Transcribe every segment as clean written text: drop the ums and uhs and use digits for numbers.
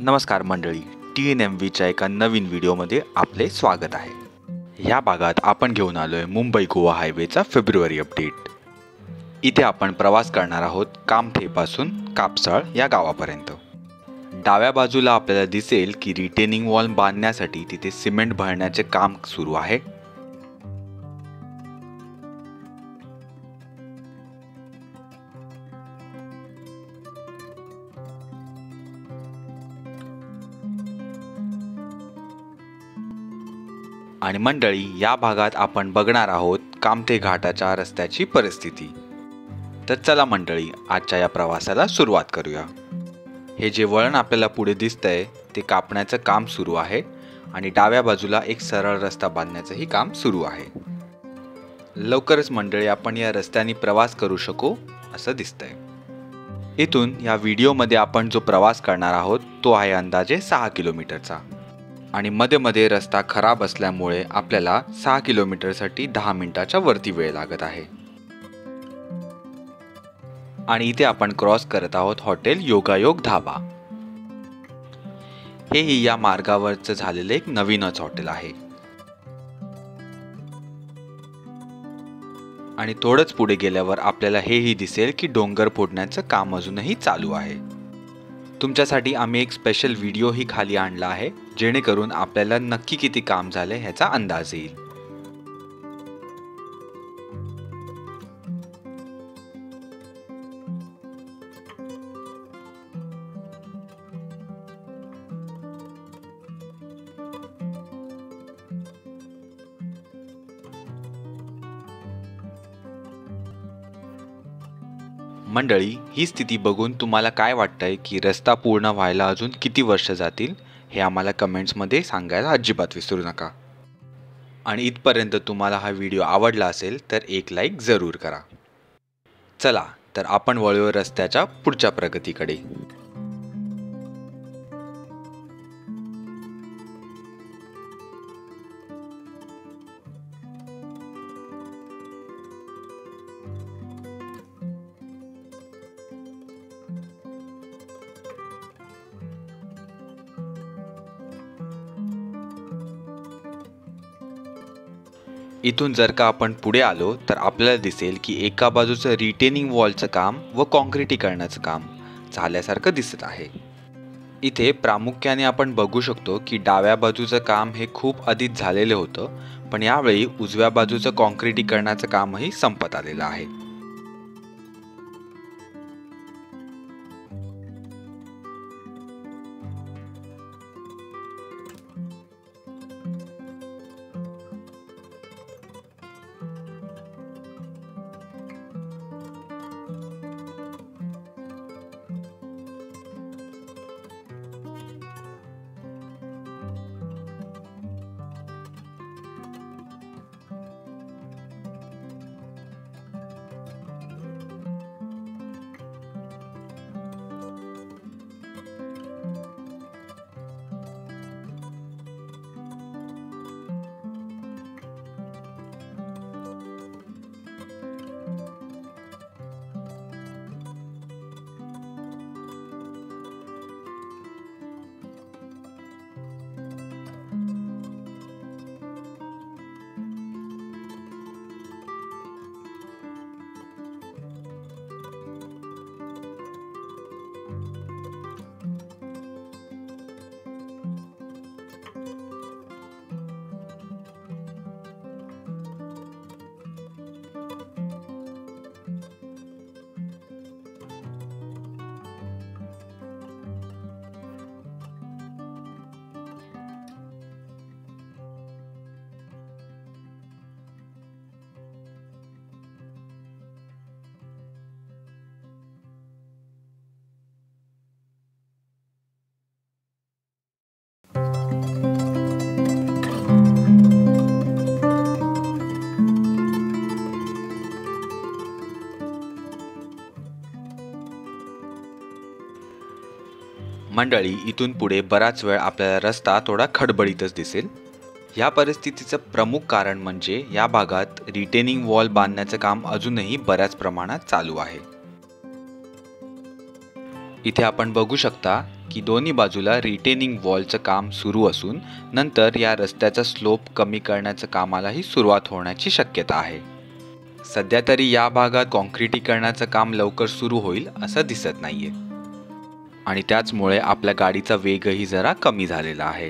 नमस्कार मंडळी, TNMVच्या एका नवीन व्हिडिओमध्ये आपले स्वागत आहे. ह्या भागात आपण घेऊन आलोय मुंबई गोवा हायवेचा फेब्रुवारी अपडेट. इथे आपण प्रवास करणार आहोत कामठेपासून कापसाळ या गावापर्यंत. डाव्या बाजूला आपल्याला दिसेल की रिटेनिंग वॉल बांधण्यासाठी तिथे सिमेंट भरण्याचे काम सुरू आहे. आणि मंडळी, या भागात आपण बघणार आहोत कामथे घाटाच्या रस्त्याची परिस्थिती. तर चला मंडळी, आजच्या या प्रवासाला सुरुवात करूया. हे जे वळण आपल्याला पुढे दिसतंय ते कापण्याचं काम सुरू आहे आणि डाव्या बाजूला एक सरळ रस्ता बांधण्याचंही काम सुरू आहे. लवकरच मंडळी आपण या रस्त्याने प्रवास करू शकू असं दिसतंय. इथून या व्हिडिओमध्ये आपण जो प्रवास करणार आहोत तो आहे अंदाजे 6 किलोमीटरचा आणि मध्ये मध्ये रस्ता खराब असल्यामुळे आपल्याला 6 किलोमीटरसाठी 10 मिनिटाच्या वरती वेळ लागत आहे. आणि इथे आपण क्रॉस करत आहोत हॉटेल योगायोग धाबा. हेही या मार्गावरचं झालेलं एक नवीनच हॉटेल आहे. आणि थोडंच पुढे गेल्यावर आपल्याला हेही दिसेल की डोंगर फोडण्याचं काम अजूनही चालू आहे. तुमच्यासाठी आम्ही एक स्पेशल व्हिडिओही खाली आणला आहे जेणेकरून आपल्याला नक्की किती काम झाले ह्याचा अंदाज येईल. मंडळी, ही स्थिती बघून तुम्हाला काय वाटतंय की रस्ता पूर्ण व्हायला अजून किती वर्ष जातील हे आम्हाला कमेंट्समध्ये सांगायला अजिबात विसरू नका. आणि इथपर्यंत तुम्हाला हा व्हिडिओ आवडला असेल तर एक लाईक जरूर करा. चला तर आपण वळूया रस्त्याच्या पुढच्या प्रगतीकडे. इथून जर का आपण पुढे आलो तर आपल्याला दिसेल की एका बाजूचं रिटेनिंग वॉलचं काम व कॉन्क्रिटीकरणाचं काम झाल्यासारखं दिसत आहे. इथे प्रामुख्याने आपण बघू शकतो की डाव्या बाजूचं काम हे खूप आधीच झालेलं होतं, पण यावेळी उजव्या बाजूचं कॉन्क्रिटीकरणाचं कामही संपत आलेलं आहे. मंडळी, इथून पुढे बराच वेळ आपल्याला रस्ता थोडा खडबडीतच दिसेल. या परिस्थितीचं प्रमुख कारण म्हणजे या भागात रिटेनिंग वॉल बांधण्याचं काम अजूनही बऱ्याच प्रमाणात चालू आहे. इथे आपण बघू शकता की दोन्ही बाजूला रिटेनिंग वॉलचं काम सुरू असून नंतर या रस्त्याचा स्लोप कमी करण्याचं कामालाही सुरुवात होण्याची शक्यता आहे. सध्या तरी या भागात कॉन्क्रिटीकरणाचं काम लवकर सुरू होईल असं दिसत नाहीये आणि त्याचमुळे आपल्या गाडीचा वेगही जरा कमी झालेला आहे.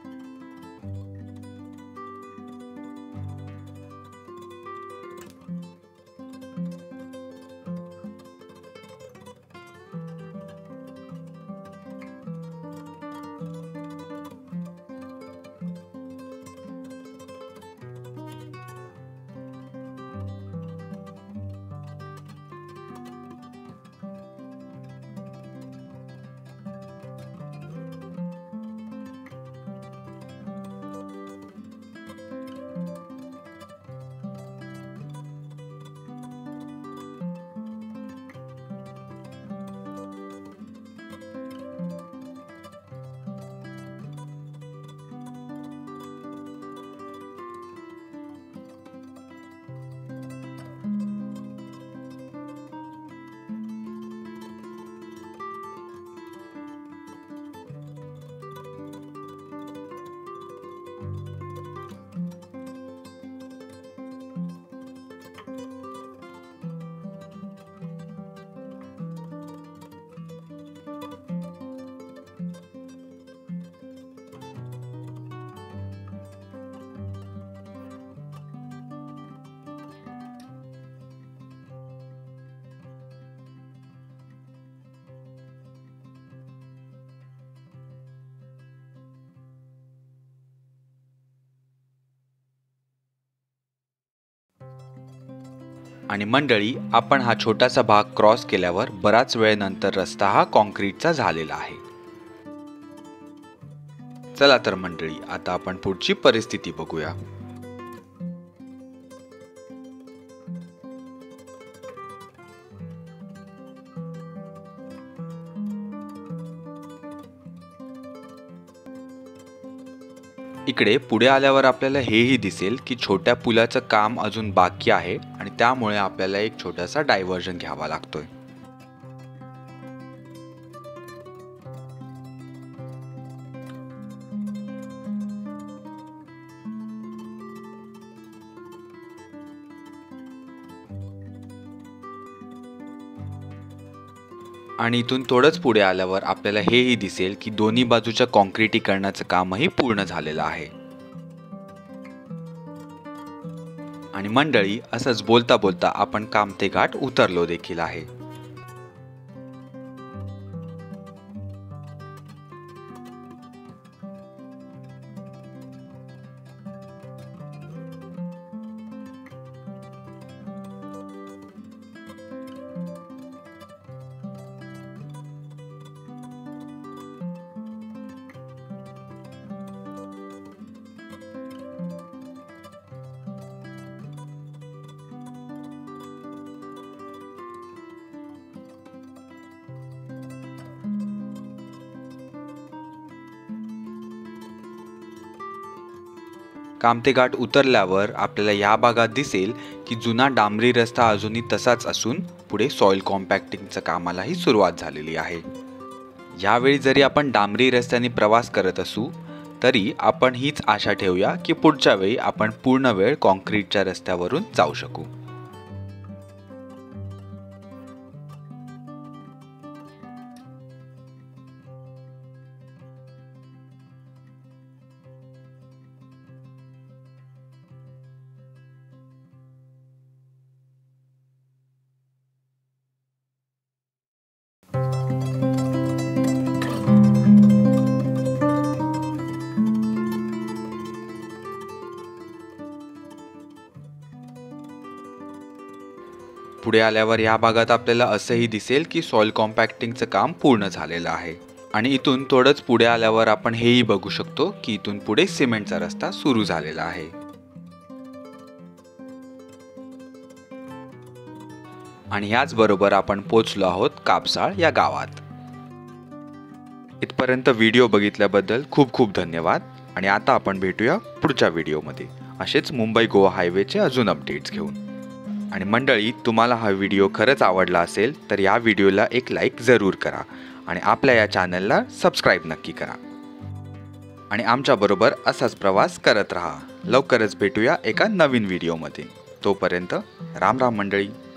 आणि मंडळी, आपण हा छोटासा भाग क्रॉस केल्यावर बराच वेळ नंतर रस्ता हा कॉन्क्रीटचा झालेला आहे. चला तर मंडळी, आता आपण पुढची परिस्थिती बघूया. इकडे पुढे आल्यावर आपल्याला हेही दिसेल की छोट्या पुलाचं काम अजून बाकी आहे आणि त्यामुळे आपल्याला एक छोटासा डायव्हर्जन घ्यावा लागतोय. आणि इथून थोडंच पुढे आल्यावर आपल्याला हेही दिसेल की दोन्ही बाजूच्या कॉन्क्रिटीकरणाचं कामही पूर्ण झालेलं आहे. आणि मंडळी, असंच बोलता बोलता आपण कामते घाट उतरलो देखील आहे. कामते घाट उतरल्यावर आपल्याला या भागात दिसेल की जुना डांबरी रस्ता अजूनही तसाच असून पुढे सॉइल कॉम्पॅक्टिंगच्या कामालाही सुरुवात झालेली आहे. यावेळी जरी आपण डांबरी रस्त्याने प्रवास करत असू तरी आपण हीच आशा ठेवूया की पुढच्या वेळी आपण पूर्ण वेळ कॉन्क्रीटच्या रस्त्यावरून जाऊ शकू. पुढे आल्यावर या भागात आपल्याला असंही दिसेल की सॉइल कॉम्पॅक्टिंगचं काम पूर्ण झालेलं आहे. आणि इथून थोडंच पुढे आल्यावर आपण हेही बघू शकतो की इथून पुढे सिमेंटचा रस्ता सुरू झालेला आहे. आणि ह्याचबरोबर आपण पोहोचलो आहोत कापसाळ या गावात. इथपर्यंत व्हिडिओ बघितल्याबद्दल खूप खूप धन्यवाद. आणि आता आपण भेटूया पुढच्या व्हिडिओमध्ये असेच मुंबई गोवा हायवेचे अजून अपडेट्स घेऊन. आणि मंडळी, तुम्हाला हा व्हिडिओ खरंच आवडला असेल तर या व्हिडिओला एक लाईक जरूर करा आणि आपल्या या चॅनलला सबस्क्राईब नक्की करा आणि आमच्याबरोबर असाच प्रवास करत राहा. लवकरच भेटूया एका नवीन व्हिडिओमध्ये. तोपर्यंत राम राम मंडळी.